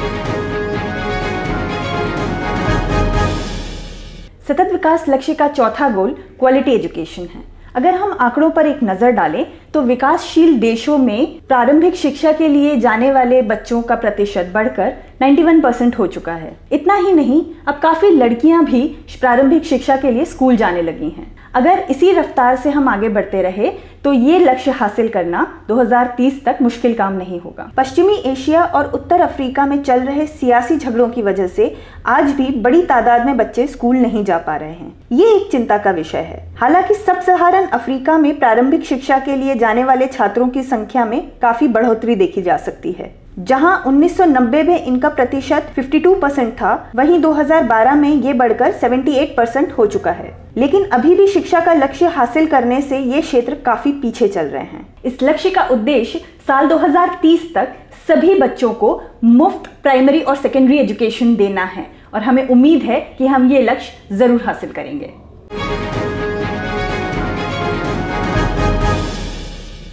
सतत विकास लक्ष्य का चौथा गोल क्वालिटी एजुकेशन है। अगर हम आंकड़ों पर एक नजर डालें तो विकासशील देशों में प्रारंभिक शिक्षा के लिए जाने वाले बच्चों का प्रतिशत बढ़कर 91% हो चुका है। इतना ही नहीं, अब काफी लड़कियां भी प्रारंभिक शिक्षा के लिए स्कूल जाने लगी हैं। अगर इसी रफ्तार से हम आगे बढ़ते रहे तो ये लक्ष्य हासिल करना 2030 तक मुश्किल काम नहीं होगा। पश्चिमी एशिया और उत्तर अफ्रीका में चल रहे सियासी झगड़ों की वजह से आज भी बड़ी तादाद में बच्चे स्कूल नहीं जा पा रहे हैं। ये एक चिंता का विषय है। हालांकि सब सहारन अफ्रीका में प्रारंभिक शिक्षा के लिए जाने वाले छात्रों की संख्या में काफी बढ़ोतरी देखी जा सकती है। जहां 1990 में इनका प्रतिशत 52% था, वहीं 2012 में ये बढ़कर 78% हो चुका है। लेकिन अभी भी शिक्षा का लक्ष्य हासिल करने से ये क्षेत्र काफी पीछे चल रहे हैं। इस लक्ष्य का उद्देश्य साल 2030 तक सभी बच्चों को मुफ्त प्राइमरी और सेकेंडरी एजुकेशन देना है और हमें उम्मीद है कि हम ये लक्ष्य जरूर हासिल करेंगे।